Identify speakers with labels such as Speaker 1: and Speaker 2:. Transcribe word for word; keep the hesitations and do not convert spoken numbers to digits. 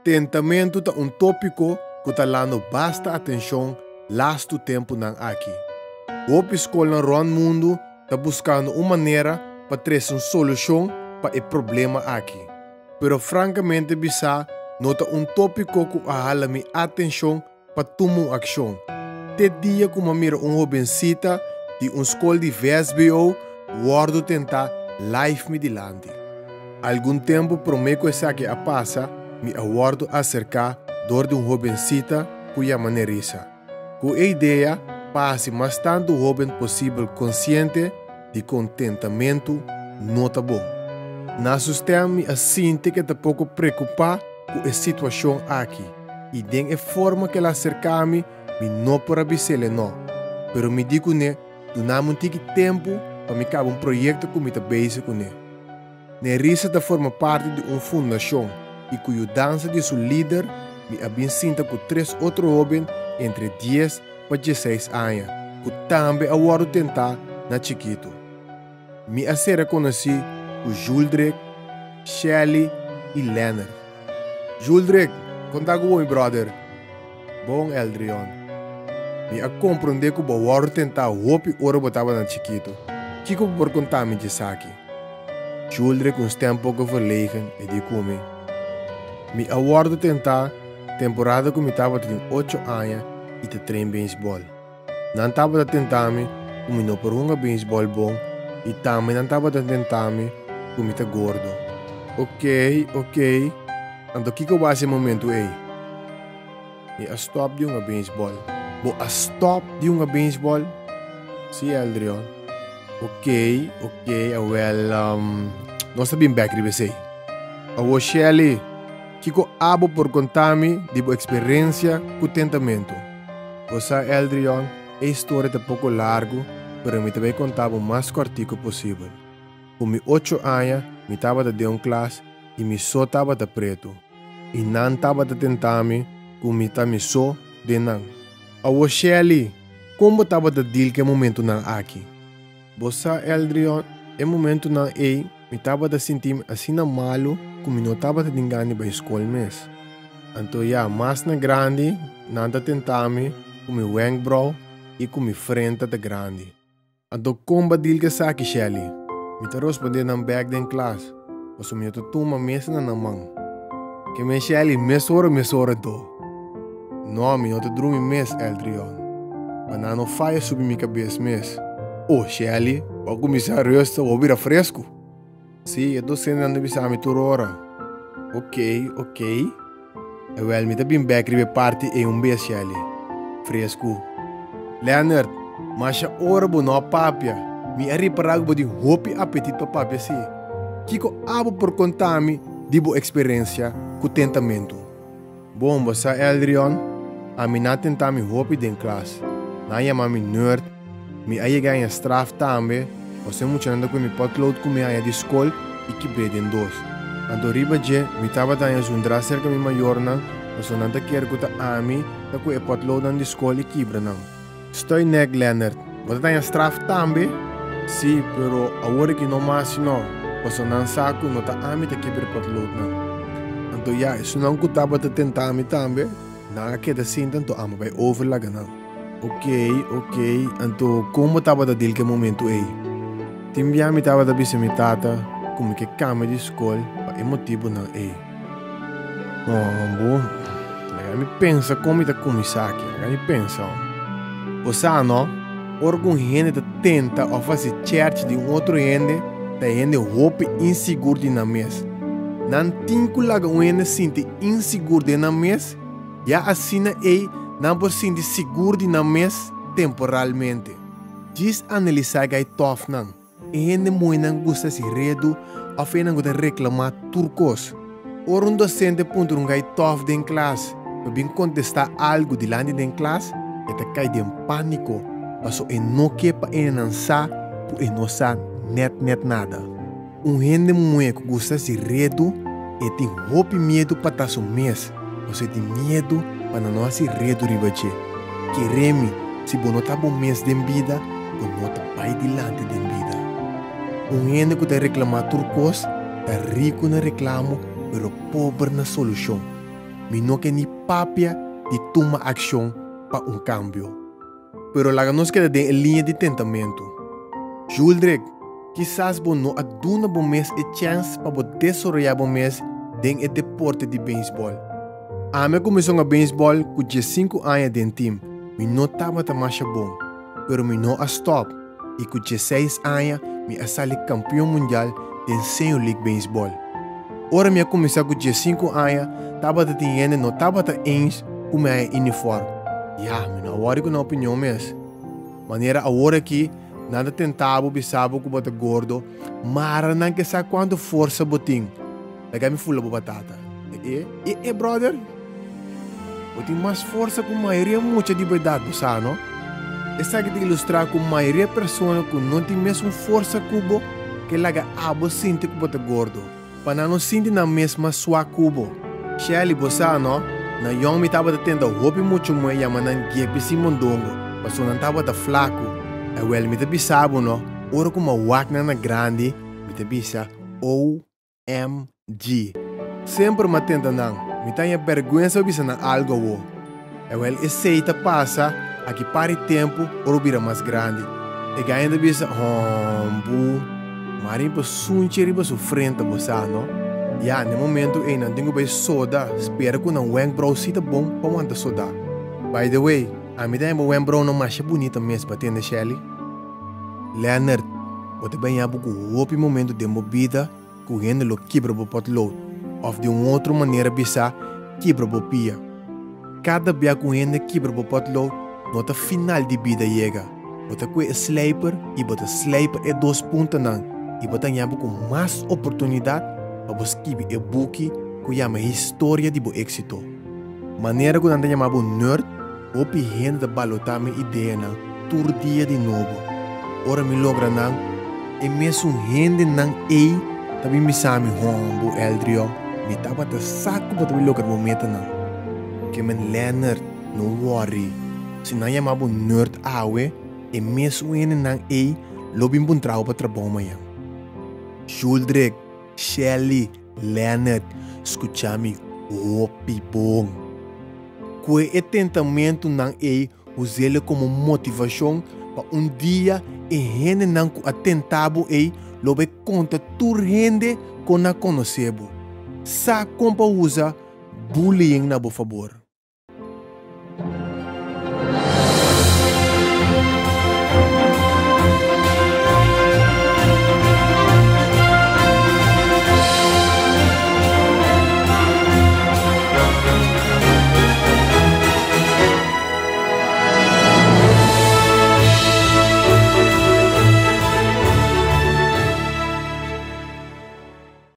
Speaker 1: Tentamento é um tópico que está dando basta atenção lasto tempo não aqui. O escola no mundo está buscando uma maneira para trazer uma solução para o problema aqui. Pero francamente bisa nota um tópico que ahala minha atenção para tomar ação. Te dia como mira um jovencita de uma escola de V S B O, guardo tentar life me dilante. Algum tempo prometo essa que a passa, me aguardo acerca dor de um jovencita cuja maneirisa. Com a ideia, passe mais tanto jovem possível consciente de contentamento não tá bom. Na sistema assim que te pouco preocupar com a situação aqui. E de a forma que ela acerca-me, me não por avisar não. Pero me digo né, do não tive tempo para me caber um projeto que me tá base com né. Nerissa da forma parte de uma fundação e cuja dança de seu líder me abencinta com três outros jovens entre dez para dezesseis anos, que também agora tentar na chiquito. Me acera conheci o Juldrek, Shelly e Leonard. Juldrek, conta com o meu brother. Bom, Eldrion. Me a compreender que o agora tentar o hopi ora botava na chiquito. Kiko por contar me de saque. Juldrek um tempo que verlegen e de come. Me agora tentar temporada que me estava com oito anos e te trein beisebol. Não estava tentando como não por um beisebol bom e também não estava tentando como te gordo. Ok, ok. Então que que vai ser momento aí? E a stop de um beisebol. Bo a stop de um beisebol? Sim, Eldrion. Ok, ok. Well, um, nós sabemos back de você. A Shelly, que que abo por contar-me de boa experiência com tentamento. Você, Eldrion, a história é um pouco largo, pero me também contar o mais curtico possível. Com meus oito anos, me estava de uma classe e me só estava de preto. E não estava de tentar-me, como me estava só de não. A Shelly, como estava de deal que momento não aqui? Você, Eldrion, é momento não aí, me estava de sentir assim na malo, como não estava de engano para a escola mesmo. Então, já, mais na grande, não de tentar-me, com meu wenkbrauw e com minha frente de grande. Então, como deal que saque, Shelly? Me te responder na back den classe. Mas me te toma mesa na mão. Que me Shelly, mes hora, mes hora do. Não, me não te dorme mes, Eldrion. Mas não faia subir minha cabeça mes. Oh, Shelly, vou começar a resta, vou virar fresco. Sim, eu estou sendo na visão me toda hora. Ok, ok. Well, me te bem back ribe parte e um beijo, Shelly. Fresco. Leonard, mas a hora bo não papia. Me arri para bo de hopi apetite para papia si. Kiko abo por contar-me de boa experiência com tentamento. Bom, você Eldrion, a mim não tentar me hopi den classe. Não é mais nerd. Me aí ganha straf também. Você muito anda com me potload com me aí de escola e quebrei den dois. Ando riba je, me tava dando um drá cerca me maior não. Mas não te quero que a mim, tá com o potload na escola e quebra não. Estou neg Leonard. Você tem a straf também? Sim, pero agora que não mais não. Você não sabe não tá a mim te quebra potload não. Então já, isso não que tava te tentar me também. Não que te sinta então a mim vai overlaga não. Ok, ok. Então como tava de deal que momento aí? Timbia me tava de bisa me tata, como que cama de escola, para emotivo não aí. Oh, bom. Me pensa como está começar aqui. Me pensa. Você não? Algum gente tenta ou fazer church de um outro gente, tem gente roupa inseguro na mesa. Não tem que lagar um gente sente inseguro na mesa, já assim aí não pode sentir seguro na mesa temporalmente. Diz analisar que é tough não. E gente muito não gosta de redo ou fez não gosta de reclamar turcos. Or um docente ponto um gai tough den classe, para bem contestar algo de lá den classe, e te cai de pânico, passo e não quer para ele não sabe, por ele não sabe net net nada. Um gente muito que gosta de redo e tem roupa e medo para estar so mês, você tem medo para não se redo ribache. Quereme, se você não está bom mês de vida, você não está pai dilante de vida. Um gente que te reclamar turcos, está rico na reclamo, pero pobre na solução. mi no que ni papia de toma acción para un cambio. Pero la nos queda de línea de tentamento. Juldrek, quizás vos no aduna bom mes e chance para desarrollar bom mes den el deporte de beisebol. A me começou a beisebol com cinco anos de time. Mi no estava mais bom, pero mi no a stop. E com dezesseis anos, mi a sair campeão mundial de Senior League Baseball. Ora me começar com cinco anos, estava de dinheiro, não estava de eens com meu uniforme. Ja, mi não agora com a opinião mesmo. Maneira agora aqui, nada tentava bisabo com bota gordo, mas não que sabe quanto força botim. Daí me fula batata. E, e, e, brother? Botim mais força com a maioria muita de verdade, você não? Essa que te ilustrar com a maioria pessoa que não tem mesmo força cubo que laga abo sente com bota gordo. Para não sentir na mesma sua cubo. Shelly, você não? Na young me tava tendo roupa muito mais, mas não guepe se mondongo. Mas não tava da flaco. É well me te bisabo não. Ora como uma wagna na grande, me te bisa O M G. Sempre me tenta não. Me tenho vergonha de bisa na algo wo. É well esse passa, aqui para tempo, ora vira mais grande. E ganha de bisa hombu. Marim po suncheri po sofrendo você não. Ja, no momento eu não tenho bem soda. Espero que não wang bro sita bom para manda soda. By the way, a minha dama wang bro não mais bonita mesmo para ter Shelly. Leonard, pode bem abo que o outro momento de movida que o gente lo quebra o potload. Ou de uma outra maneira bisa quebra o pia. Cada vez que o gente quebra o potload, nota final de vida chega. Bota que é sleiper e bota sleiper é dois pontos não. E bota abo com mais oportunidade para escrever e buki que chama história de bo éxito. Maneira que nanda chamava nerd, opi gente de balotar minha ideia não, tur dia de novo. Ora me logra não, e mesmo gente não ei, também me sabe hombo eldrio, me tava de saco para me logra momento não. Que men Leonard, no worry, se não chamava nerd awe, e mesmo gente não ei, lobim bom trau para trabalhar manhã. Juldrek, Shelly, Leonard, escute-me, opi bom. Que é tentamento não é usá-lo como motivação para um dia e gente não atentado é lobe conta tur gente que não conhecebo. Sa compa usa bullying na bo favor.